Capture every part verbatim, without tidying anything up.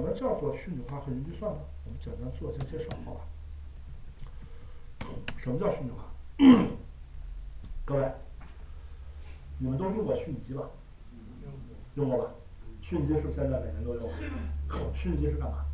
么叫做虚拟化和云计算呢？我们简单做一下介绍，好吧？什么叫虚拟化？各位，你们都用过虚拟机吧？用过吧？虚拟机是不是现在每人都用？虚拟机是干嘛？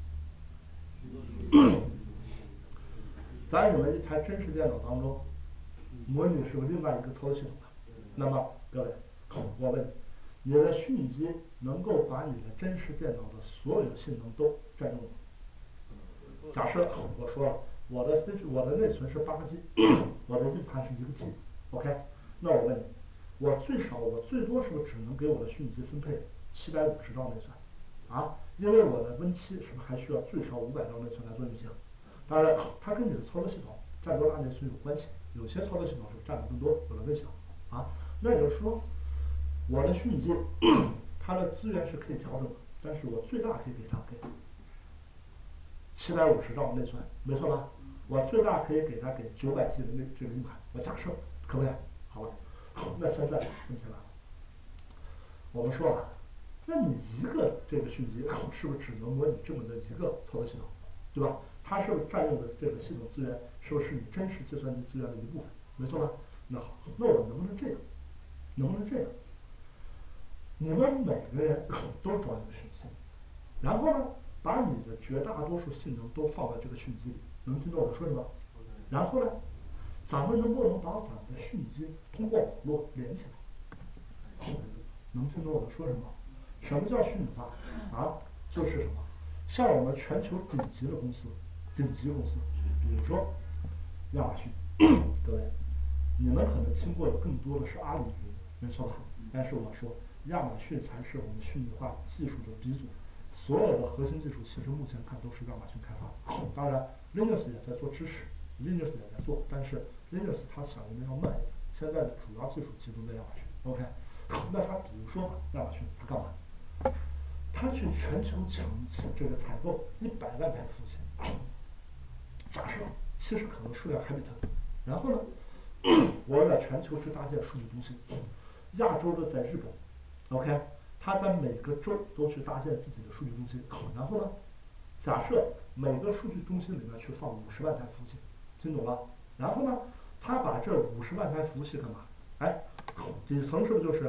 在你们一台真实电脑当中，模拟是另外一个操作系统的。那么，各位，我问你，你的虚拟机能够把你的真实电脑的所有性能都占用吗？假设我说了，我的 C 我的内存是八个 G， 我的硬盘是一个 G，OK， 那我问你，我最少我最多是不是只能给我的虚拟机分配七百五十兆内存？啊，因为我的 Win 七是不是还需要最少五百兆内存来做运行？当然，它跟你的操作系统占多大内存有关系。有些操作系统是占的更多，有的更小。啊，那也就是说，我的虚拟机它的资源是可以调整的，但是我最大可以给它给七百五十兆内存，没错吧？我最大可以给它给九百 G 的那这个硬盘，我假设可不可以？好吧，那现在问题来了，我们说啊，那你一个这个虚拟机是不是只能模拟这么的一个操作系统，对吧？它是不是占用的这个系统资源，是不是你真实计算机资源的一部分？没错吧？那好，那我能不能这样？能不能这样？你们每个人都装一个虚拟机，然后呢，把你的绝大多数性能都放在这个虚拟机里，能听懂我说什么？然后呢，咱们能不能把咱们的虚拟机通过网络连起来？能听懂我说什么？什么叫虚拟化啊？就是什么？像我们全球顶级的公司，顶级公司，比如说亚马逊，各位，你们可能听过的更多的是阿里云，没错吧？但是我说，亚马逊才是我们虚拟化技术的鼻祖。所有的核心技术其实目前看都是亚马逊开发的。当然 ，Linux 也在做支持 ，Linux 也在做，但是 Linux 它响应的要慢一点。现在的主要技术集中在亚马逊。OK， 那它比如说亚马逊，它干嘛？它去全球抢这个采购一百万台服务器，假设其实可能数量还比它多。然后呢，我在全球去搭建数据中心，亚洲的在日本 ，OK。他在每个州都去搭建自己的数据中心，然后呢，假设每个数据中心里面去放五十万台服务器，听懂了？然后呢，他把这五十万台服务器干嘛？哎，底层是不是就是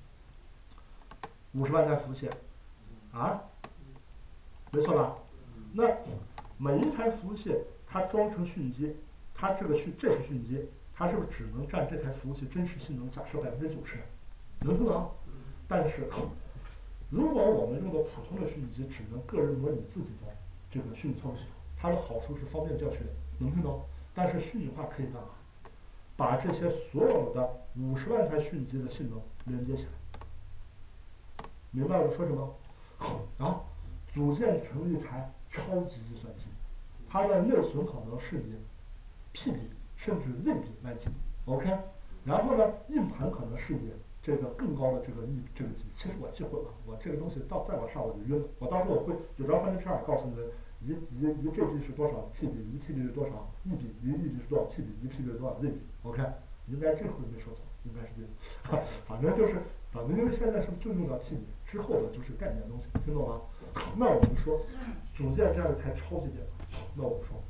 五十万台服务器？啊，没错吧？那每一台服务器它装成虚拟机，它这个虚这是虚拟机，它是不是只能占这台服务器真实性能假设百分之九十？能不能？但是，如果我们用的普通的虚拟机只能个人模拟自己的这个虚拟操作系统，它的好处是方便教学，能听懂？但是虚拟化可以干嘛？把这些所有的五十万台虚拟机的性能连接起来，明白我说什么？啊，组建成一台超级计算机，它的内存可能是以 P 比甚至 Z 比来计 ，OK？ 然后呢，硬盘可能是以这个更高的这个 E 这个级，其实我记混了，我这个东西到再往上我就晕了。我到时候我会有张幻灯片告诉你们，一一一 G B 是多少 T 比，一 T 比是多少 E 比，一 E 比是多少 T 比，一 P 比是多少 Z 比 ，OK？ 应该这回没说错，应该是这个，反正就是，反正因为现在是就用到 T 比之后的就是概念东西，听懂吗？那我们说，组建这样一台超级电脑，那我们说，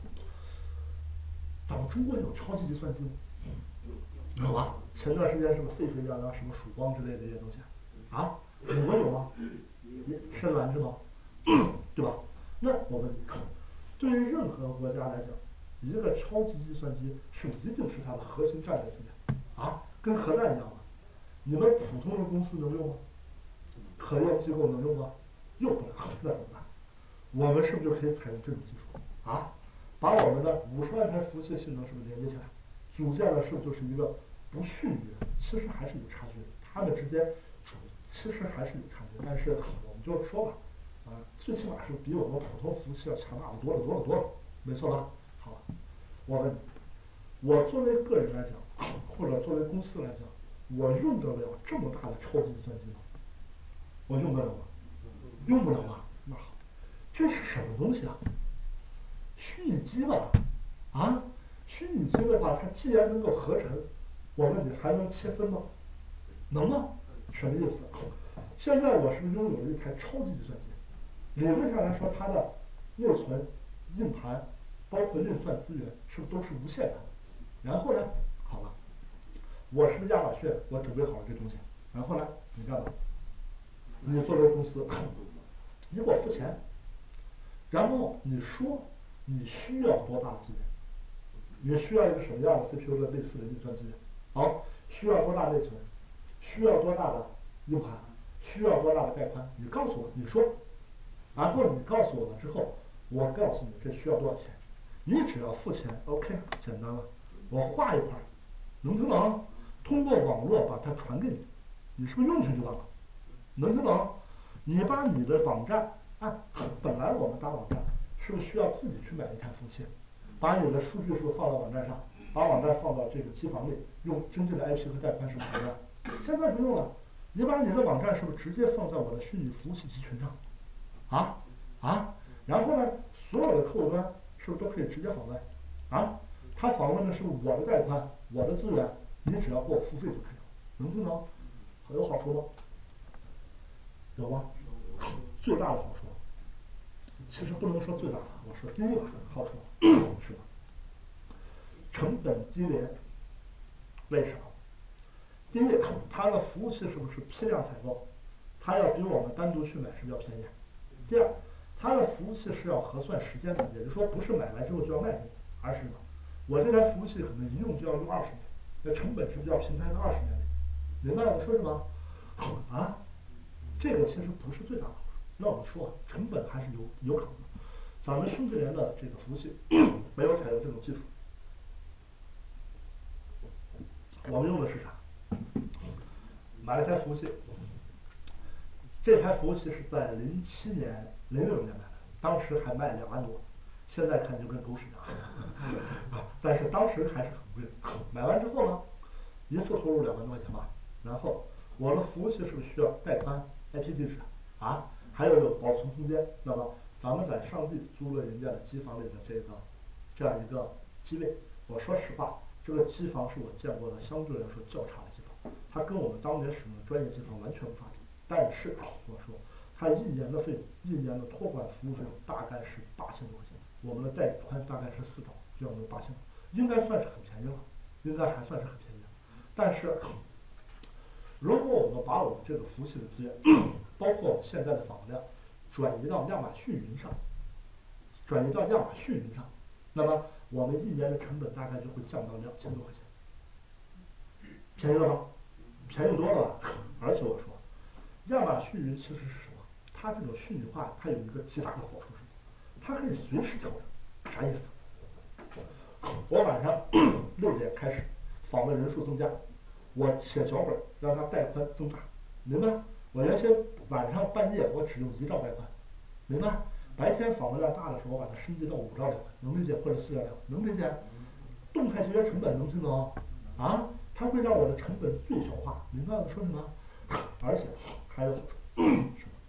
咱们中国有超级计算机吗？有啊，前段时间是不是沸沸扬扬什么曙光之类的这些东西啊？美国有吗？深蓝是吗？对吧？那我问你，对于任何国家来讲，一个超级计算机是一定是它的核心战略资源啊，跟核弹一样吗？你们普通的公司能用吗？科研机构能用吗？用不了，那怎么办？我们是不是就可以采用这种技术啊？把我们的五十万台服务器性能是不是连接起来？组建的是不是就是一个不逊于，其实还是有差距的，它们之间主其实还是有差距，但是我们就说吧，啊，最起码是比我们普通服务器要强大的多了多了多了，没错吧？好了，我问你，我作为个人来讲，或者作为公司来讲，我用得了这么大的超级计算机吗？我用得了吗？用不了啊。那好，这是什么东西啊？虚拟机吧？啊？虚拟机的话，它既然能够合成，我问你还能切分吗？能吗？什么意思？现在我是不是拥有了一台超级计算机？ 理论上来说，它的内存、硬盘，包括运算资源，是不是都是无限的？然后呢，好了，我是不是亚马逊？我准备好了这东西，然后呢，你干嘛？你作为公司，你给我付钱，然后你说你需要多大的资源？你需要一个什么样的 C P U 的类似的运算资源？好，需要多大内存？需要多大的硬盘？需要多大的带宽？你告诉我，你说，然后你告诉我了之后，我告诉你这需要多少钱，你只要付钱 ，OK， 简单了。我画一块，能听懂？通过网络把它传给你，你是不是用去就完了？能听懂？你把你的网站，啊，本来我们打网站是不是需要自己去买一台服务器？把你的数据是不是放到网站上？把网站放到这个机房里，用真正的 I P 和带宽是不是的？现在不用了，你把你的网站是不是直接放在我的虚拟服务器集群上？啊啊，然后呢，所有的客户端是不是都可以直接访问？啊，他访问的是我的带宽，我的资源，你只要给我付费就可以了，能听懂？有好处吗？有吗？最大的好处，其实不能说最大的，我说第一个好处是吧？成本低廉。为什么？第一，它的服务器是不是批量采购？它要比我们单独去买是不是要便宜？第二，它的服务器是要核算时间的，也就是说不是买来之后就要卖给你，而是什么？我这台服务器可能一用就要用二十年，那成本是不是要平摊到二十年里？明白我说什么？啊，这个其实不是最大的好处。那我们说成本还是有有可能的。咱们兄弟联的这个服务器没有采用这种技术，我们用的是啥？买了一台服务器，这台服务器是在零七年、零六年买的，当时还卖两万多，现在看就跟狗屎一样，但是当时还是很贵的。买完之后呢，一次投入两万多块钱吧，然后我的服务器是不是需要带宽、I P 地址啊？还有有保存空间？那么咱们在上地租了人家的机房里的这个这样一个机位，我说实话，这个机房是我见过的相对来说较差的机房，它跟我们当年使用的专业机房完全无法比。但是我说，它一年的费用，一年的托管服务费用大概是八千多块钱，我们的带宽大概是四兆，这样的八千，应该算是很便宜了，应该还算是很便宜的。但是，如果我们把我们这个服务器的资源，包括我们现在的访问量，转移到亚马逊云上，转移到亚马逊云上，那么我们一年的成本大概就会降到两千多块钱，便宜了吧？便宜多了吧？而且我说，亚马逊云其实是什么？它这种虚拟化，它有一个极大的好处是什么？它可以随时调整。啥意思？我晚上六点开始，访问人数增加，我写脚本让它带宽增大，明白？我原先晚上半夜我只用一兆带宽，明白？白天访问量大的时候，我把它升级到五兆带宽，能理解？或者四兆带宽，能理解？动态节约成本，能听懂？啊，它会让我的成本最小化，明白我说什么？而且还有好处，什么？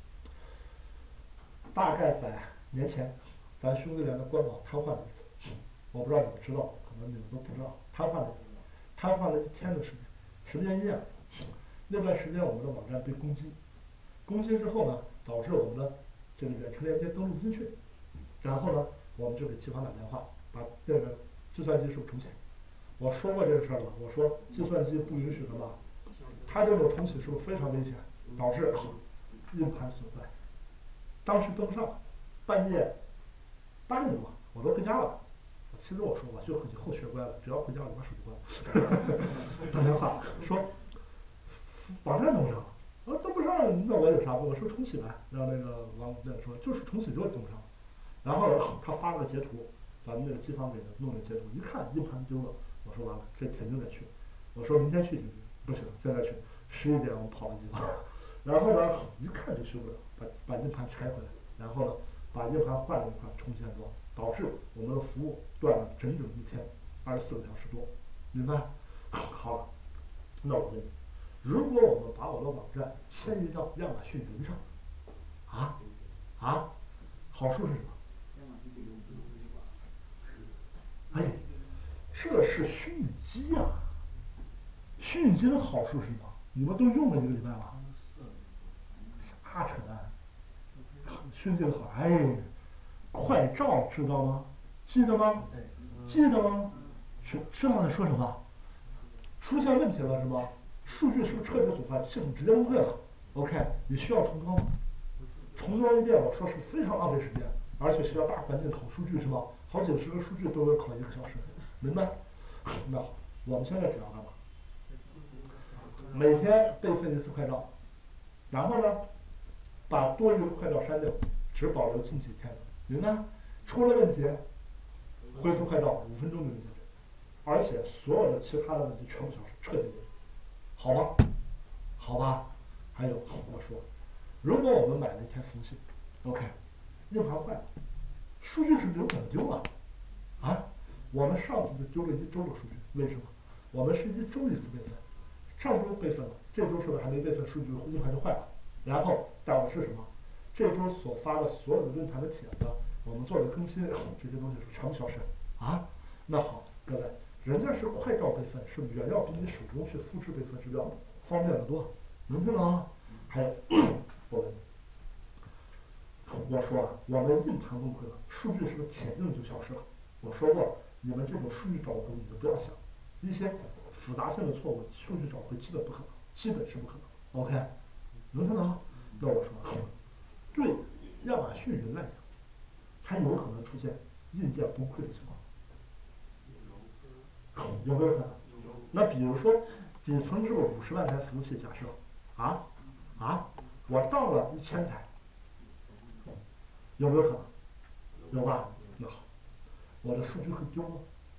大概在年前，咱兄弟联的官网瘫痪了一次，我不知道你们知道，可能你们都不知道，瘫痪了一次，瘫痪了一天的时间，什么原因啊？那段时间我们的网站被攻击，攻击之后呢，导致我们的这个远程连接登录不进去，然后呢，我们就给机房打电话，把这个计算机是不是重启？我说过这个事儿了，我说计算机不允许的吧？它这种重启是不是非常危险，导致硬盘损坏？当时登不上，半夜八点多我都回家了。其实我说我就以后学乖了，只要回家我就把手机关了。打电话说网站登不上，啊登不上，那我有啥？我说重启呗，让那个王那个说就是重启之后登不上。然后他发了个截图，咱们那个机房给他弄的截图，一看硬盘丢了，我说完了，这肯定得去。我说明天去行不行？不行，现在去。十一点我们跑了机房，然后呢一看就修不了，把把硬盘拆回来，然后呢把硬盘换了一块重建装，导致我们的服务断了整整一天，二十四个小时多，明白？好了，那我问你，如果我们把我的网站迁移到亚马逊云上，啊啊，好处是什么？哎，这是虚拟机呀、啊！虚拟机的好处是什么？你们都用了一个礼拜了，瞎扯淡！ 训这个好，哎，快照知道吗？记得吗？记得吗？知知道在说什么？出现问题了是吗？数据是不是彻底损坏？系统直接崩溃了 ？OK，你需要重装吗？重装一遍，我说是非常浪费时间，而且需要大环境考数据是吗？好几十个数据都要考一个小时，明白？那好，我们现在只要干嘛？每天备份一次快照，然后呢，把多余的快照删掉，只保留近几天的，明白？出了问题，恢复快照五分钟就能解决，而且所有的其他的问题全部消失，彻底解决，好吗？好吧。还有我说，如果我们买了一台服务器 ，OK， 硬盘坏了，数据是不是有可能丢了？啊，我们上次就丢了一周的数据，为什么？我们是一周一次备份，上周备份了，这周是不是还没备份，数据硬盘就坏了？然后到的是什么？这周所发的所有的论坛的帖子，我们做的更新，这些东西是全部消失啊。那好，各位，人家是快照备份，是不是远要比你手工去复制备份是要方便得多？能听懂吗？还有，我问你，我说啊，我们硬盘崩溃了，数据是不是铁定就消失了？我说过，你们这种数据找回你就不要想，一些复杂性的错误，数据找回基本不可能，基本是不可能。OK， 能听懂吗？那我说，对亚马逊云来讲，它有可能出现硬件崩溃的情况，有没有可能？那比如说，底层是个五十万台服务器，假设啊啊，我到了一千台，有没有可能？有吧？那好，我的数据会丢吗？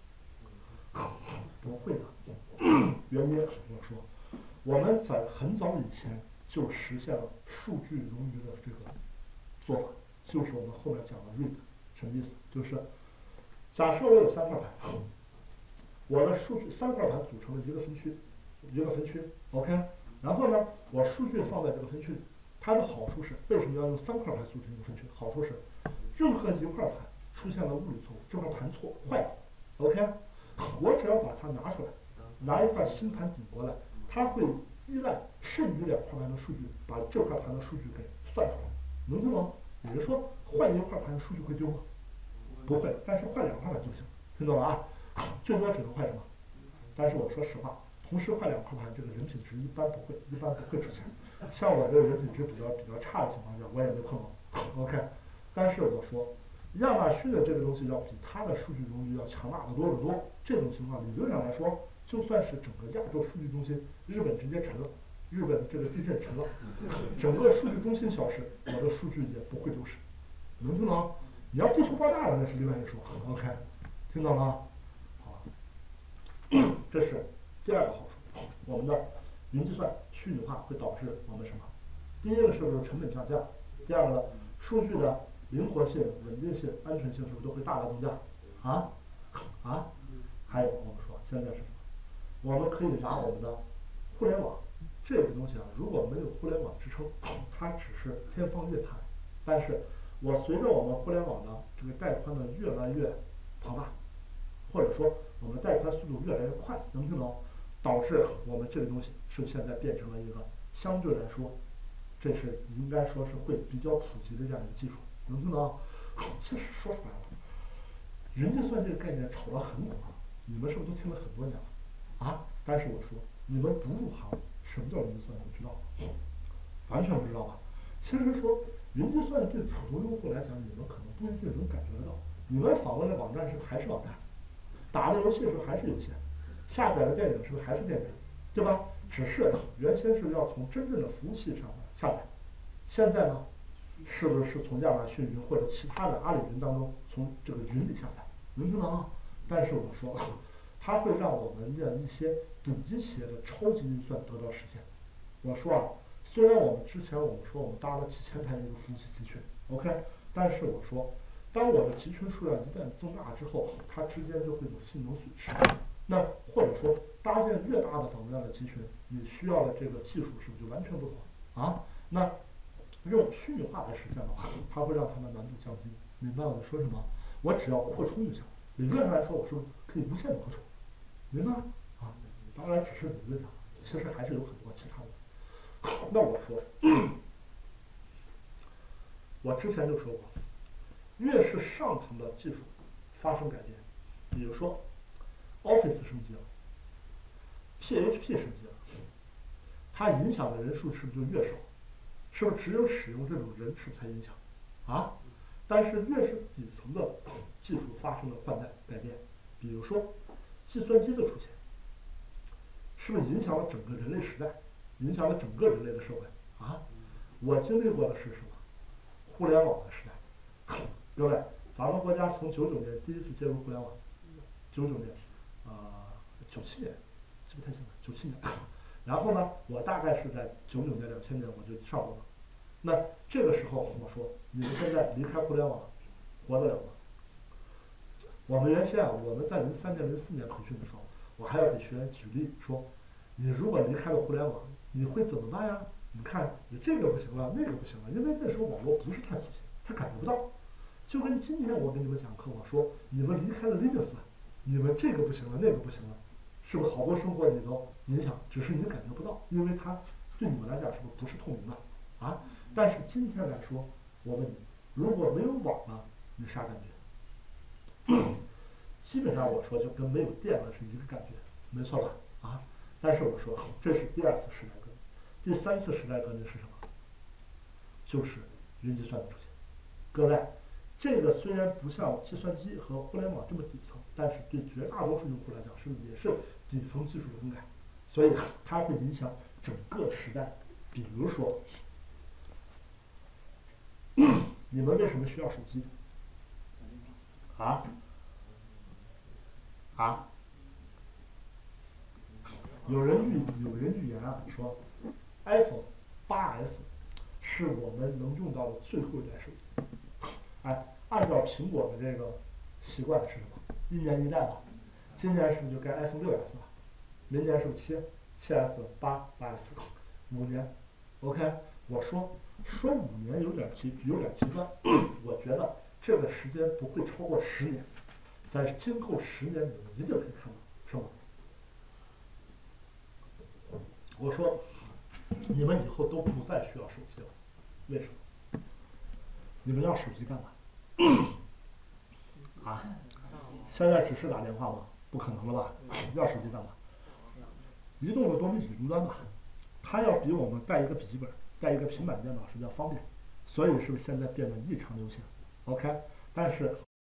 不会的。原因我说，我们在很早以前就实现了数据冗余的这个做法，就是我们后面讲的 R A I D， 什么意思？就是假设我有三块盘，我的数据三块盘组成了一个分区，一个分区 ，OK， 然后呢，我数据放在这个分区里，它的好处是为什么要用三块盘组成一个分区？好处是，任何一块盘出现了物理错误，这块盘错坏了 ，OK， 我只要把它拿出来，拿一块新盘顶过来，它会依赖剩余两块盘的数据，把这块盘的数据给算出来，能听懂吗？也就是说，换一块盘数据会丢吗？不会，但是换两块盘就行，听懂了啊？最多只能换什么？但是我说实话，同时换两块盘，这个人品值一般不会，一般不会出现。像我这个人品值比较比较差的情况下，我也没碰到。OK， 但是我说，亚马逊的这个东西要比它的数据中心要强大的多得多。这种情况理论上来说，就算是整个亚洲数据中心，日本直接沉了，日本这个地震沉了，整个数据中心消失，我的数据也不会丢失。能听懂？你要地球爆炸了，那是另外一说。OK， 听懂了？好，这是第二个好处，我们的云计算虚拟化会导致我们什么？第一个是不是成本下降？第二个呢，数据的灵活性、稳定性、安全性是不是都会大大增加？啊啊，还有我们说现在是什么？我们可以拿我们的互联网这个东西啊，如果没有互联网支撑，它只是天方夜谭。但是我随着我们互联网的这个带宽的越来越庞大，或者说我们带宽速度越来越快，能听懂？导致我们这个东西是不是现在变成了一个相对来说，这是应该说是会比较普及的这样一个技术，能听懂？其实说白了，云计算这个概念炒得很火，你们是不是都听了很多年了？啊？但是我说，你们不入行，什么叫云计算？你知道吗？完全不知道吧？其实说云计算对普通用户来讲，你们可能不一定能感觉得到。你们访问的网站是不是还是网站？打的游戏是不是还是游戏？下载的电影是不是还是电影？对吧？只是原先是要从真正的服务器上下载，现在呢，是不是从亚马逊云或者其他的阿里云当中从这个云里下载？能听懂吗？但是我说，它会让我们的一些顶级企业的超级运算得到实现。我说啊，虽然我们之前我们说我们搭了几千台一个服务器集群 ，OK， 但是我说，当我的集群数量一旦增大之后，它之间就会有性能损失。那或者说搭建越大的访问量的集群，你需要的这个技术是不是就完全不同啊？那用虚拟化来实现的话，它会让它的难度降低。明白我在说什么？我只要扩充就行。理论上来说，我是不是可以无限的扩充？明白啊？当然只是理论上，其实还是有很多其他的。那我说， 我之前就说过，越是上层的技术发生改变，比如说 Office 升级了，P H P 升级了，它影响的人数是不是就越少？是不是只有使用这种人士才影响？啊？但是越是底层的技术发生了换代改变，比如说计算机的出现，是不是影响了整个人类时代，影响了整个人类的社会？啊？我经历过的是什么？互联网的时代，各位，咱们国家从九九年第一次接入互联网，九九年，啊、呃，九七年，记不太清了，九七年。然后呢，我大概是在九九年、两千年我就上过了。那这个时候我说，你们现在离开互联网，活得了吗？我们原先啊，我们在零三年、零四年培训的时候，我还要给学员举例说，你如果离开了互联网，你会怎么办呀？你看，你这个不行了，那个不行了，因为那时候网络不是太普及，他感觉不到。就跟今天我给你们讲课，我说你们离开了 Linux，你们这个不行了，那个不行了，是不是好多生活里头影响，只是你感觉不到，因为它对你们来讲是不是不是透明的啊？但是今天来说，我问你，如果没有网了，你啥感觉？基本上我说就跟没有电了是一个感觉，没错吧？啊，但是我说这是第二次时代革命，第三次时代革命是什么？就是云计算的出现。各位，这个虽然不像计算机和互联网这么底层，但是对绝大多数用户来讲是也是底层技术的更改，所以它会影响整个时代。比如说，你们为什么需要手机？啊？啊？有人预有人预言啊，说 iPhone 八 S 是我们能用到的最后一代手机。哎，按照苹果的这个习惯是什么？一年一代吧。今年是不是就该 iPhone 六 S 了？明年是不是七七 S 八八 S？五年 ，OK？我说说五年有点极有点极端，我觉得这个时间不会超过十年，在今后十年里面一定可以看到，是吗？我说你们以后都不再需要手机了，为什么？你们要手机干嘛？啊？现在只是打电话吗？不可能了吧？要手机干嘛？移动的多媒体终端吧，它要比我们带一个笔记本、带一个平板电脑是要方便，所以是不是现在变得异常流行 ？OK，但是